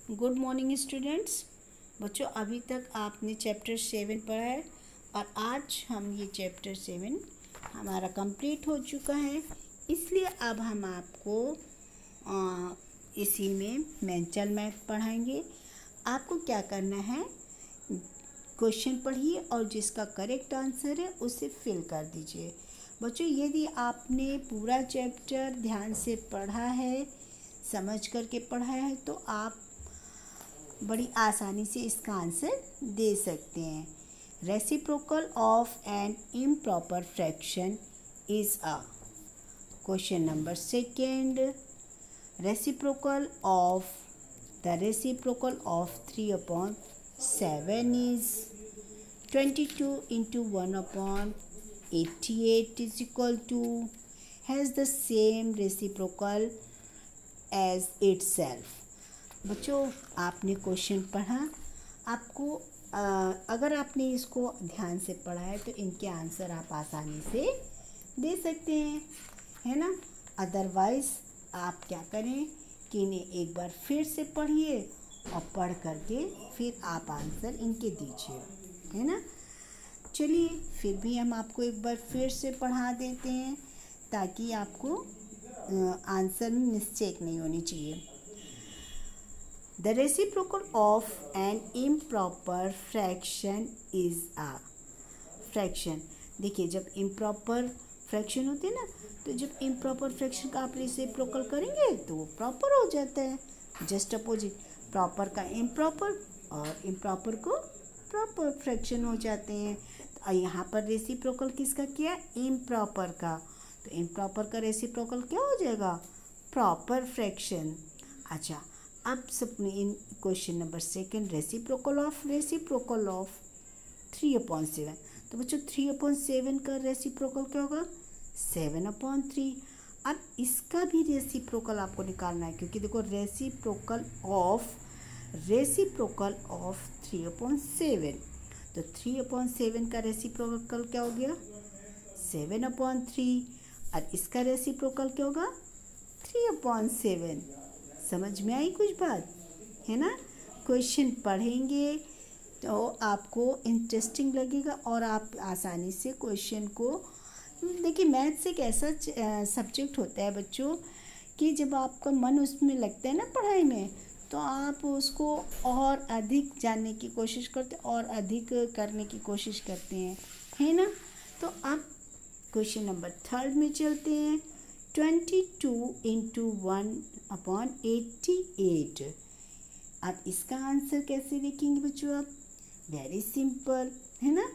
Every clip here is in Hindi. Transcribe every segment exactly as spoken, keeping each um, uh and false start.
Good morning students. बच्चों, अभी तक आपने चैप्टर सेवन पढ़ा है और आज हम ये चैप्टर सेवन हमारा कंप्लीट हो चुका है। इसलिए अब हम आपको आ, इसी में मेंटल मैथ पढ़ाएंगे। आपको क्या करना है, क्वेश्चन पढ़िए और जिसका करेक्ट आंसर है उसे फिल कर दीजिए। बच्चों, यदि आपने पूरा चैप्टर ध्यान से पढ़ा है, समझ करके पढ़ा है, तो आप बड़ी आसानी से इसका आंसर दे सकते हैं। Reciprocal of an improper fraction is a question number second. Reciprocal of the reciprocal of three upon seven is twenty two into one upon eighty eight is equal to has the same reciprocal as itself. बच्चों, आपने क्वेश्चन पढ़ा, आपको आ, अगर आपने इसको ध्यान से पढ़ा है तो इनके आंसर आप आसानी से दे सकते हैं, है ना। अदरवाइज़ आप क्या करें कि इन्हें एक बार फिर से पढ़िए और पढ़ करके फिर आप आंसर इनके दीजिए, है ना। चलिए, फिर भी हम आपको एक बार फिर से पढ़ा देते हैं ताकि आपको आंसर में मिस्टेक नहीं होनी चाहिए। The reciprocal of an improper fraction is a fraction। देखिए, जब improper fraction होते हैं ना, तो जब improper fraction का आप reciprocal करेंगे तो वो proper हो जाता है। Just opposite, proper का improper और improper को proper fraction हो जाते हैं। तो यहाँ पर reciprocal किसका किया? improper का। तो improper का reciprocal क्या हो जाएगा? proper fraction। अच्छा, अब सब इन question number second, reciprocal of reciprocal of three upon seven. तो बच्चों, थ्री अपॉन सेवन का रेसिप्रोकल क्या होगा? Seven upon three. अब इसका भी रेसिप्रोकल आपको निकालना है, क्योंकि देखो reciprocal of reciprocal of three upon seven. तो थ्री अपॉन सेवन का रेसिप्रोकल क्या हो गया? Seven upon three. और इसका रेसिप्रोकल क्या होगा? Three upon seven. समझ में आई कुछ बात, है ना। क्वेश्चन पढ़ेंगे तो आपको इंटरेस्टिंग लगेगा और आप आसानी से क्वेश्चन को, देखिए मैथ्स एक ऐसा सब्जेक्ट होता है बच्चों कि जब आपका मन उसमें लगता है ना पढ़ाई में, तो आप उसको और अधिक जानने की कोशिश करते और अधिक करने की कोशिश करते हैं, है ना। तो आप क्वेश्चन नंबर थर्ड में चलते हैं। Twenty two into one upon eighty eight. अब इसका आंसर कैसे लिखेंगे बच्चों आप? वेरी सिंपल, है ना।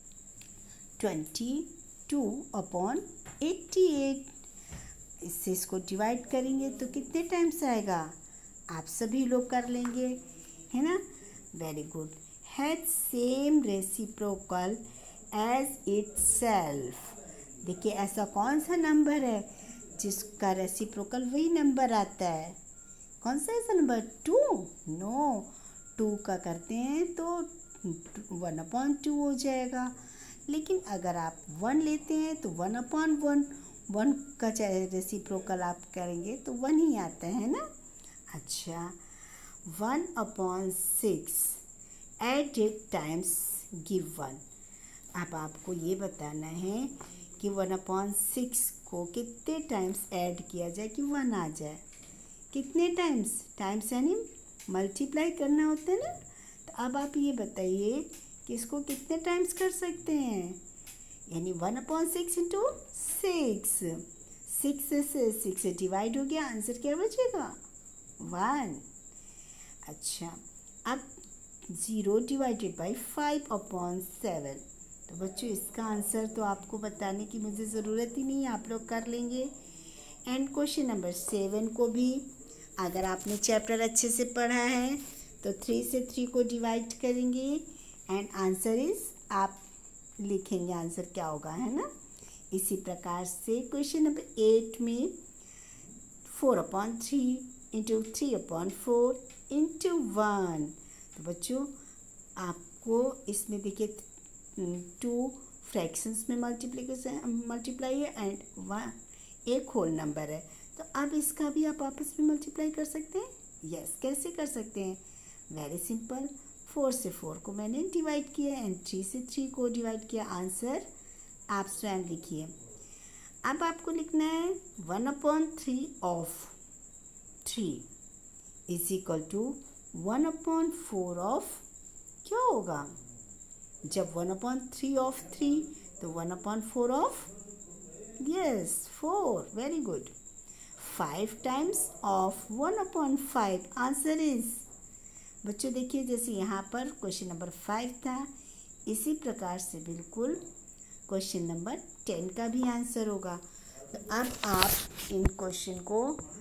Twenty two upon eighty eight, इससे इसको डिवाइड करेंगे तो कितने टाइम्स आएगा? आप सभी लोग कर लेंगे, है ना। Very good. Has same reciprocal as itself. देखिए, ऐसा कौन सा नंबर है जिसका रेसिप्रोकल वही नंबर आता है? कौन सा ऐसा नंबर? टू? नो, टू का करते हैं तो वन अपॉन टू हो जाएगा। लेकिन अगर आप वन लेते हैं तो वन अपॉन वन, वन का चाहे रेसिप्रोकल आप करेंगे तो वन ही आता है ना। अच्छा, one upon six eight eight times give one. अब आपको ये बताना है कि वन अपॉन सिक्स को कितने टाइम्स ऐड किया जाए कि वन आ जाए। कितने टाइम्स? टाइम्स यानी मल्टीप्लाई करना होता है ना। तो अब आप ये बताइए कि इसको कितने टाइम्स कर सकते हैं, यानी one upon six into six. Six से सिक्स से डिवाइड हो गया, आंसर क्या बचेगा? वन। अच्छा, अब zero divided by five upon seven. तो बच्चों, इसका आंसर तो आपको बताने की मुझे ज़रूरत ही नहीं है, आप लोग कर लेंगे। एंड क्वेश्चन नंबर सेवन को भी अगर आपने चैप्टर अच्छे से पढ़ा है तो थ्री से थ्री को डिवाइड करेंगे एंड आंसर इज, आप लिखेंगे आंसर क्या होगा, है ना। इसी प्रकार से क्वेश्चन नंबर एट में four upon three into three upon four into one. तो बच्चों, आपको इसमें देखिए टू फ्रैक्शंस में मल्टीप्लिकेशन मल्टीप्लाई है एंड वन एक होल नंबर है, तो अब इसका भी आप आपस में मल्टीप्लाई कर सकते हैं, यस, कैसे कर सकते हैं? वेरी सिंपल, फोर से फोर को मैंने डिवाइड किया एंड थ्री से थ्री को डिवाइड किया। आंसर आप स्वयं लिखिए। अब आपको लिखना है one upon three of three is equal to one upon four of, क्या होगा? जब one upon three of three तो one upon four of, yes four, very good. Five times of one upon five, answer is, बच्चों देखिए जैसे यहाँ पर क्वेश्चन नंबर फाइव था, इसी प्रकार से बिल्कुल क्वेश्चन नंबर टेन का भी आंसर होगा। तो अब आप इन क्वेश्चन को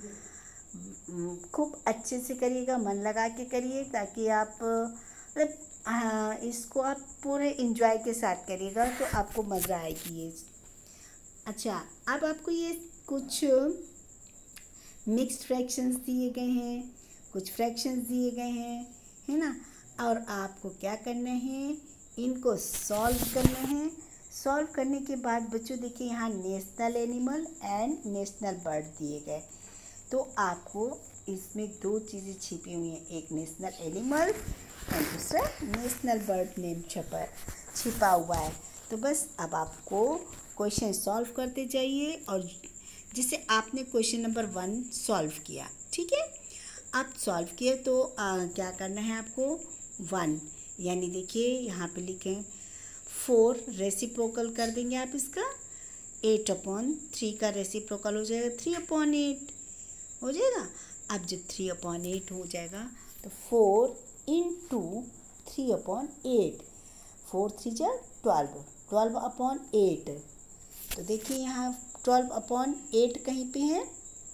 खूब अच्छे से करिएगा, मन लगा के करिए, ताकि आप मतलब हाँ, इसको आप पूरे इंजॉय के साथ करिएगा तो आपको मज़ा आएगी ये। अच्छा, अब आपको ये कुछ मिक्स्ड फ्रैक्शंस दिए गए हैं, कुछ फ्रैक्शंस दिए गए हैं, है ना, और आपको क्या करना है, इनको सॉल्व करना है। सॉल्व करने के बाद बच्चों देखिए यहाँ national animal and national bird दिए गए, तो आपको इसमें दो चीज़ें छिपी हुई हैं, एक नेशनल एनिमल और दूसरा नेशनल बर्ड नेम छपा छिपा हुआ है। तो बस अब आपको क्वेश्चन सॉल्व करते जाइए, और जिसे आपने क्वेश्चन नंबर वन सॉल्व किया, ठीक है, आप सॉल्व किए तो आ, क्या करना है आपको, वन, यानी देखिए यहाँ पे लिखें फोर, रेसिप्रोकल कर देंगे आप इसका, एट अपॉन थ्री का रेसिप्रोकल हो जाएगा थ्री अपॉन एट हो जाएगा। अब जब थ्री अपॉन एट हो जाएगा तो four into three upon eight, four three जा ट्वेल्व, ट्वेल्व अपॉन एट, तो देखिए यहाँ ट्वेल्व अपॉन एट कहीं पे है।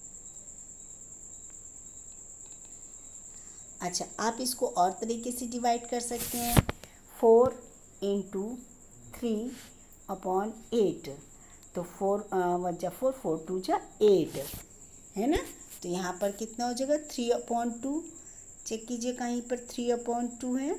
अच्छा, आप इसको और तरीके से डिवाइड कर सकते हैं, four into three upon eight, तो फोर वन जा फोर, फोर टू जा एट, है ना, तो यहाँ पर कितना हो जाएगा, थ्री अपॉन टू, चेक कीजिए कहीं पर थ्री अपॉन टू है,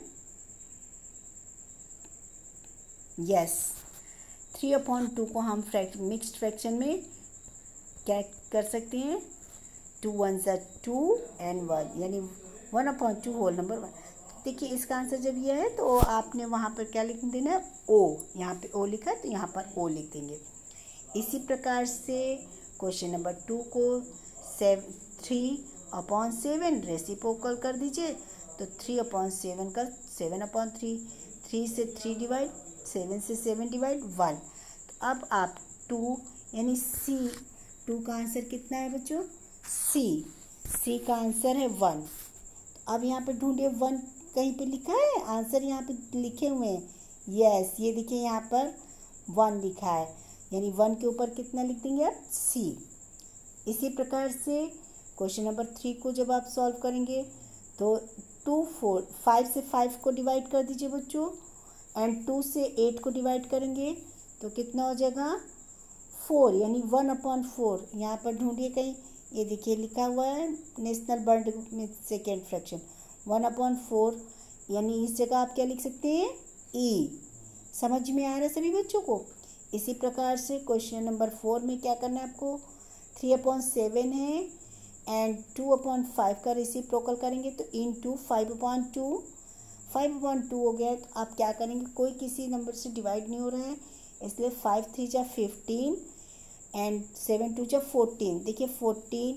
यस, थ्री अपॉन टू को हम फ्रैक्ट मिक्स्ड फ्रैक्शन में क्या कर सकते हैं, टू वन ज़ा टू एंड वन, यानी one upon two whole number one. देखिए इसका आंसर जब ये है तो आपने वहाँ पर क्या लिख देना है, ओ, यहाँ पे ओ लिखा है तो यहाँ पर ओ लिख देंगे। इसी प्रकार से क्वेश्चन नंबर टू को सेव थ्री अपॉन सेवन रेसिप्रोकल कर दीजिए, तो थ्री अपॉन सेवन का सेवन अपॉन थ्री, थ्री से थ्री डिवाइड, सेवन से सेवन डिवाइड वन। तो अब आप टू यानी सी, टू का आंसर कितना है बच्चों, सी, सी का आंसर है वन। तो अब यहाँ पे ढूंढिए वन कहीं पे लिखा है, आंसर यहाँ पे लिखे हुए हैं, यस, ये देखिए यहाँ पर वन लिखा है, यानी वन के ऊपर कितना लिख देंगे आप, सी। इसी प्रकार से क्वेश्चन नंबर थ्री को जब आप सॉल्व करेंगे तो टू फोर फाइव से फाइव को डिवाइड कर दीजिए बच्चों, एंड टू से एट को डिवाइड करेंगे तो कितना हो जाएगा, फोर, यानी वन अपॉन फोर। यहाँ पर ढूंढिए कहीं, ये देखिए लिखा हुआ है नेशनल बर्ड में second fraction, one upon four, यानी इस जगह आप क्या लिख सकते हैं, ई। समझ में आ रहा है सभी बच्चों को? इसी प्रकार से क्वेश्चन नंबर फोर में क्या करना है आपको, थ्री अपॉन सेवन है एंड टू अपॉन फाइव का रेसिप्रोकल करेंगे तो into five upon two, five upon two हो गया है, तो आप क्या करेंगे, कोई किसी नंबर से डिवाइड नहीं हो रहा है, इसलिए फाइव थ्री जा फिफ्टीन एंड सेवन टू जा फोर्टीन। देखिए फोर्टीन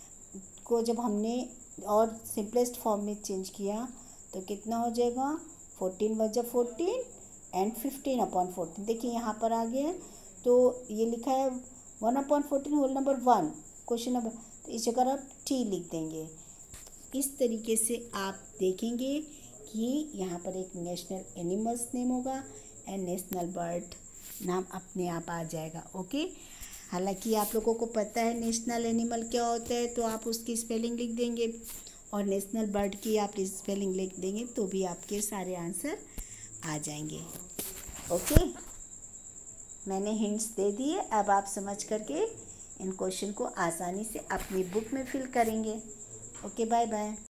को जब हमने और सिंपलेस्ट फॉर्म में चेंज किया तो कितना हो जाएगा, फोर्टीन वन जा fourteen and fifteen upon fourteen. देखिए यहाँ पर आ गया है, तो ये लिखा है one upon fourteen whole number one, question number, तो इस जगह आप टी लिख देंगे। इस तरीके से आप देखेंगे कि यहाँ पर एक नेशनल एनिमल्स नेम होगा एंड नेशनल बर्ड नाम अपने आप आ जाएगा। ओके, हालांकि आप लोगों को पता है नेशनल एनिमल क्या होता है, तो आप उसकी स्पेलिंग लिख देंगे, और नेशनल बर्ड की आप स्पेलिंग लिख देंगे तो भी आपके सारे आंसर आ जाएंगे। ओके, मैंने हिंट्स दे दिए, अब आप समझ करके इन क्वेश्चन को आसानी से अपनी बुक में फिल करेंगे। Okay, bye bye.